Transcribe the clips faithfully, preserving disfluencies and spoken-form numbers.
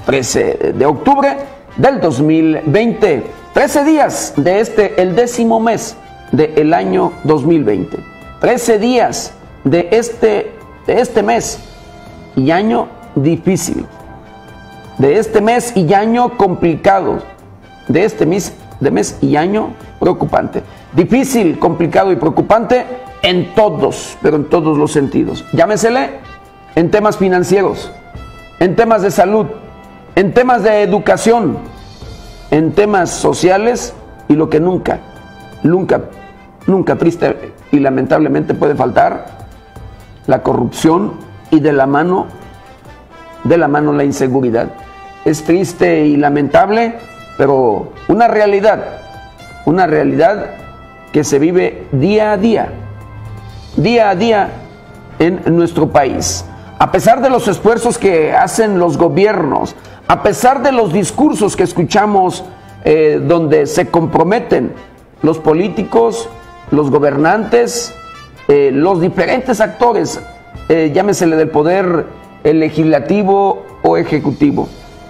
trece de octubre del dos mil veinte. trece días de este, el décimo mes del año dos mil veinte. trece días de este, de este mes y año difícil. De este mes y año complicado. De este mes, de mes y año preocupante. Difícil, complicado y preocupante en todos, pero en todos los sentidos. Llámesele en temas financieros, en temas de salud, en temas de educación, en temas sociales y lo que nunca, nunca, nunca triste y lamentablemente puede faltar, la corrupción y de la mano, de la mano la inseguridad. Es triste y lamentable, pero una realidad, una realidad que se vive día a día, día a día en nuestro país. A pesar de los esfuerzos que hacen los gobiernos, a pesar de los discursos que escuchamos eh, donde se comprometen los políticos, los gobernantes, eh, los diferentes actores, eh, llámesele del poder eh, legislativo o ejecutivo.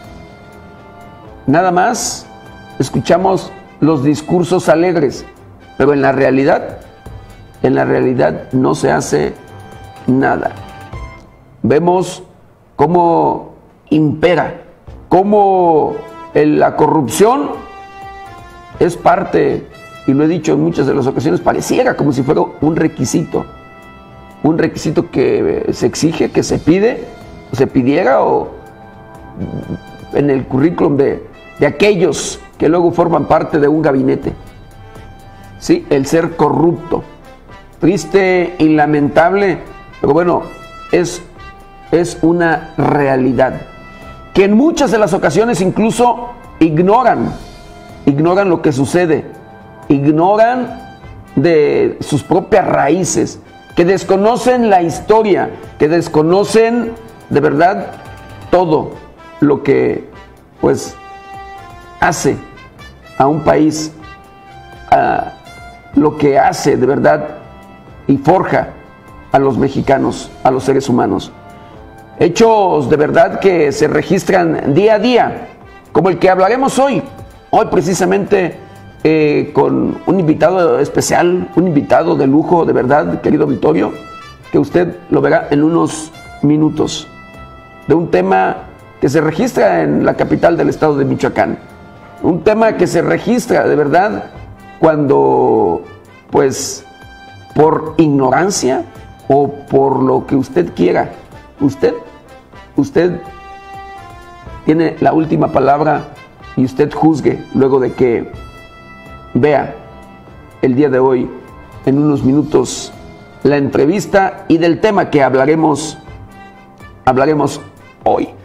Nada más escuchamos los discursos alegres, pero en la realidad, en la realidad no se hace nada. Vemos cómo impera, cómo la corrupción es parte, y lo he dicho en muchas de las ocasiones, pareciera como si fuera un requisito, un requisito que se exige, que se pide, se pidiera o en el currículum de, de aquellos que luego forman parte de un gabinete. Sí, el ser corrupto, triste y lamentable, pero bueno, es, es una realidad que en muchas de las ocasiones incluso ignoran, ignoran lo que sucede, ignoran de sus propias raíces, que desconocen la historia, que desconocen de verdad todo lo que pues hace a un país, a lo que hace de verdad y forja a los mexicanos, a los seres humanos. Hechos de verdad que se registran día a día, como el que hablaremos hoy, hoy precisamente eh, con un invitado especial, un invitado de lujo, de verdad, querido Vittorio, que usted lo verá en unos minutos, de un tema que se registra en la capital del estado de Michoacán, un tema que se registra de verdad cuando, pues, por ignorancia o por lo que usted quiera, usted Usted tiene la última palabra y usted juzgue luego de que vea el día de hoy, en unos minutos, la entrevista y del tema que hablaremos, hablaremos hoy.